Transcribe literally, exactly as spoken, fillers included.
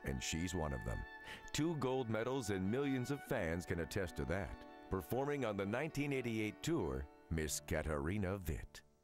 and she's one of them. Two gold medals and millions of fans can attest to that. Performing on the nineteen eighty-eight tour, Miss Katarina Witt.